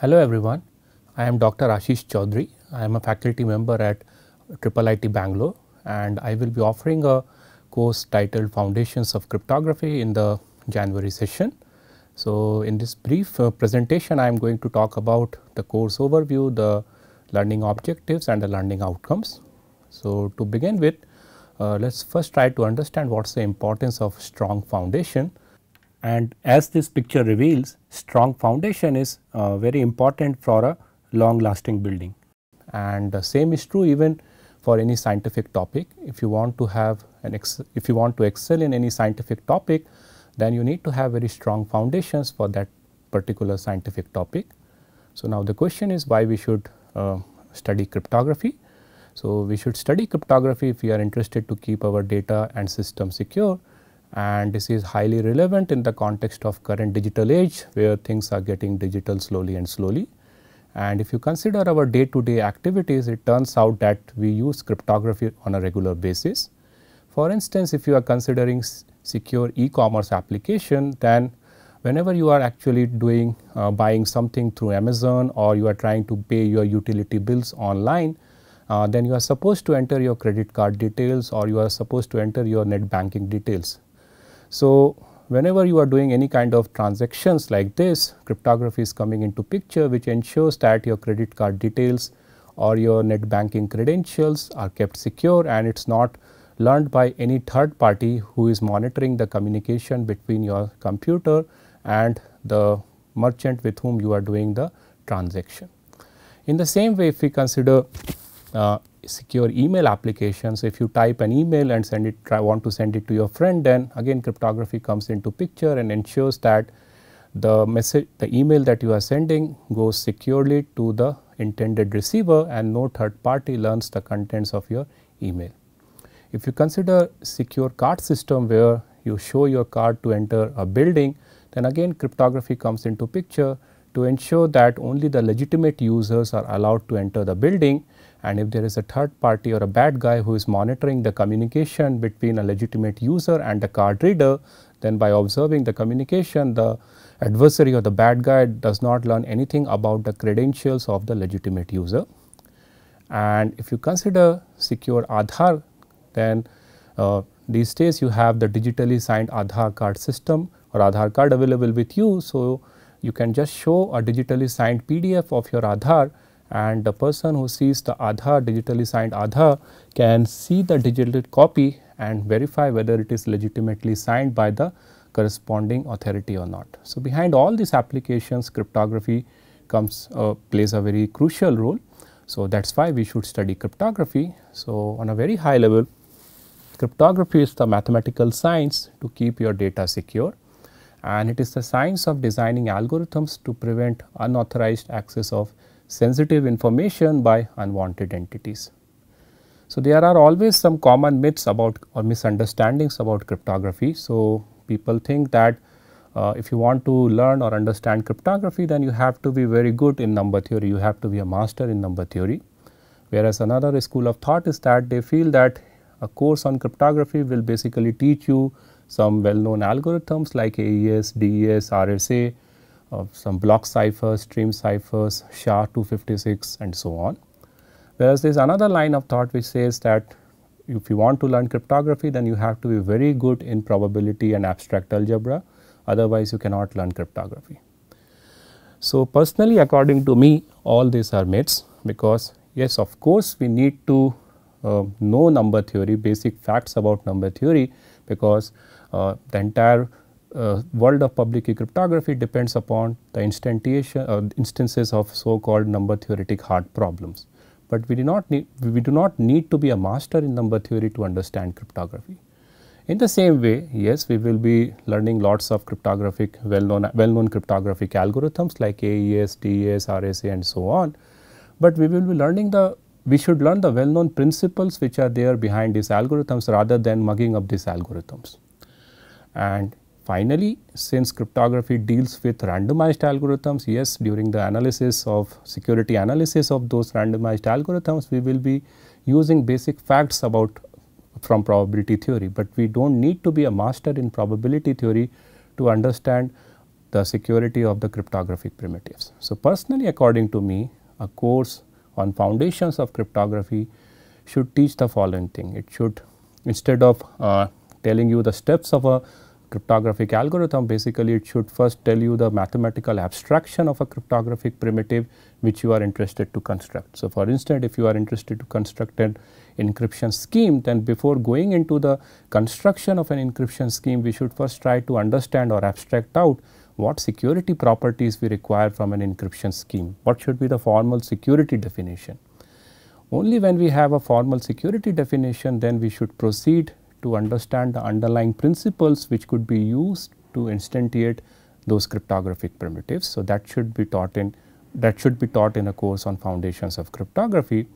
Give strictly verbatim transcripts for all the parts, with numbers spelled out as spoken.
Hello everyone, I am Doctor Ashish Chaudhary. I am a faculty member at I I I T Bangalore and I will be offering a course titled Foundations of Cryptography in the January session. So, in this brief uh, presentation I am going to talk about the course overview, the learning objectives and the learning outcomes. So, to begin with, uh, let us first try to understand what is the importance of strong foundation. And as this picture reveals, strong foundation is uh, very important for a long lasting building, and the same is true even for any scientific topic. If you want to have an ex if you want to excel in any scientific topic, then you need to have very strong foundations for that particular scientific topic. So, now the question is why we should uh, study cryptography. So, we should study cryptography if we are interested to keep our data and system secure, and this is highly relevant in the context of current digital age where things are getting digital slowly and slowly. And if you consider our day to day activities, it turns out that we use cryptography on a regular basis. For instance, if you are considering secure e-commerce application, then whenever you are actually doing uh, buying something through Amazon, or you are trying to pay your utility bills online, uh, then you are supposed to enter your credit card details, or you are supposed to enter your net banking details. So, whenever you are doing any kind of transactions like this, cryptography is coming into picture, which ensures that your credit card details or your net banking credentials are kept secure, and it is not learned by any third party who is monitoring the communication between your computer and the merchant with whom you are doing the transaction. In the same way, if we consider uh, secure email applications, if you type an email and send it, try want to send it to your friend, then again cryptography comes into picture and ensures that the message, the email that you are sending goes securely to the intended receiver and no third party learns the contents of your email. If you consider secure card system where you show your card to enter a building, then again cryptography comes into picture to ensure that only the legitimate users are allowed to enter the building, and if there is a third party or a bad guy who is monitoring the communication between a legitimate user and the card reader, then by observing the communication, the adversary or the bad guy does not learn anything about the credentials of the legitimate user. And if you consider secure Aadhaar, then uh, these days you have the digitally signed Aadhaar card system or Aadhaar card available with you. So, you can just show a digitally signed P D F of your Aadhaar, and the person who sees the Aadhaar, digitally signed Aadhaar, can see the digital copy and verify whether it is legitimately signed by the corresponding authority or not. So, behind all these applications, cryptography comes uh, plays a very crucial role. So, that is why we should study cryptography. So, on a very high level, cryptography is the mathematical science to keep your data secure, and it is the science of designing algorithms to prevent unauthorized access of sensitive information by unwanted entities. So, there are always some common myths about or misunderstandings about cryptography. So, people think that uh, if you want to learn or understand cryptography, then you have to be very good in number theory, you have to be a master in number theory. Whereas, another school of thought is that they feel that a course on cryptography will basically teach you some well known algorithms like A E S, D E S, R S A, uh, some block ciphers, stream ciphers, S H A two fifty-six and so on. Whereas, there is another line of thought which says that if you want to learn cryptography, then you have to be very good in probability and abstract algebra, otherwise you cannot learn cryptography. So, personally according to me, all these are myths, because yes, of course, we need to uh, know number theory, basic facts about number theory, because uh, the entire uh, world of public key cryptography depends upon the instantiation uh, instances of so called number theoretic hard problems. But we do not need we do not need to be a master in number theory to understand cryptography. In the same way, yes, we will be learning lots of cryptographic well known well known cryptographic algorithms like A E S, D E S, R S A and so on, but we will be learning the we should learn the well known principles which are there behind these algorithms rather than mugging up these algorithms. And finally, since cryptography deals with randomized algorithms, yes, during the analysis of security analysis of those randomized algorithms, we will be using basic facts about from probability theory, but we do not need to be a master in probability theory to understand the security of the cryptographic primitives. So, personally according to me, a course on foundations of cryptography should teach the following thing. It should, instead of uh, telling you the steps of a cryptographic algorithm, basically it should first tell you the mathematical abstraction of a cryptographic primitive which you are interested to construct. So, for instance, if you are interested to construct an encryption scheme, then before going into the construction of an encryption scheme, we should first try to understand or abstract out what security properties we require from an encryption scheme, what should be the formal security definition. Only when we have a formal security definition, then we should proceed to understand the underlying principles which could be used to instantiate those cryptographic primitives. So, that should be taught in that should be taught in a course on foundations of cryptography,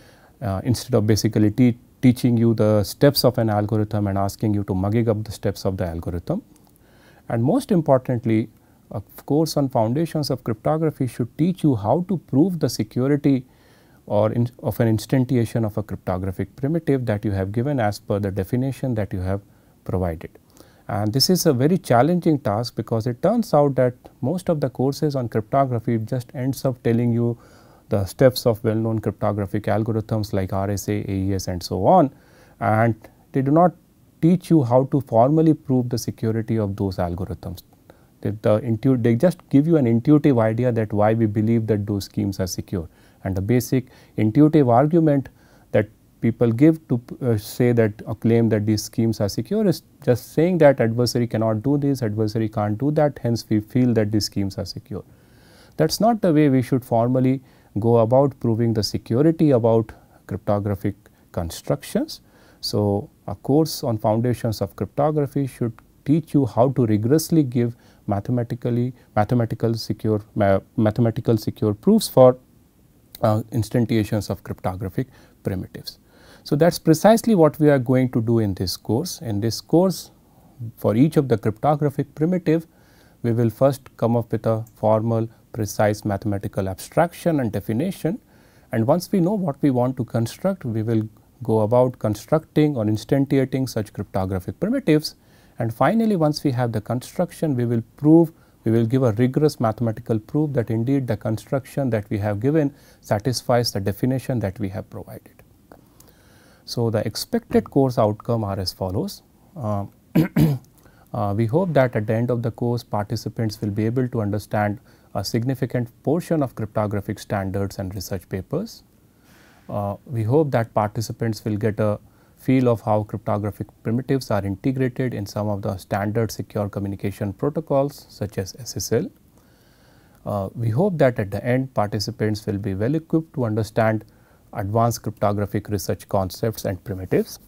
uh, instead of basically te teaching you the steps of an algorithm and asking you to mugging up the steps of the algorithm. And most importantly, a course on foundations of cryptography should teach you how to prove the security or in, of an instantiation of a cryptographic primitive that you have given as per the definition that you have provided. And this is a very challenging task, because it turns out that most of the courses on cryptography just ends up telling you the steps of well known cryptographic algorithms like R S A, A E S and so on, and they do not teach you how to formally prove the security of those algorithms. They, the intu they just give you an intuitive idea that why we believe that those schemes are secure. And the basic intuitive argument that people give to uh, say that or claim that these schemes are secure is just saying that adversary cannot do this, adversary can't do that, hence we feel that these schemes are secure. That is not the way we should formally go about proving the security about cryptographic constructions. So, a course on foundations of cryptography should teach you how to rigorously give mathematically mathematical secure ma mathematical secure proofs for Uh, instantiations of cryptographic primitives. So, that is precisely what we are going to do in this course. In this course, for each of the cryptographic primitive, we will first come up with a formal precise mathematical abstraction and definition, and once we know what we want to construct, we will go about constructing or instantiating such cryptographic primitives, and finally, once we have the construction, we will prove we will give a rigorous mathematical proof that indeed the construction that we have given satisfies the definition that we have provided. So, the expected course outcome are as follows. Uh, uh, we hope that at the end of the course, participants will be able to understand a significant portion of cryptographic standards and research papers. Uh, we hope that participants will get a feel of how cryptographic primitives are integrated in some of the standard secure communication protocols such as S S L. Uh, we hope that at the end participants will be well equipped to understand advanced cryptographic research concepts and primitives.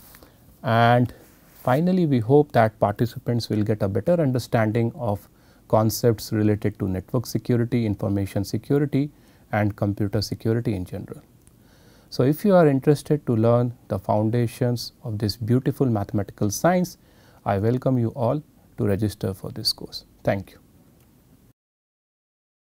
And finally, we hope that participants will get a better understanding of concepts related to network security, information security and computer security in general. So, if you are interested to learn the foundations of this beautiful mathematical science, I welcome you all to register for this course. Thank you.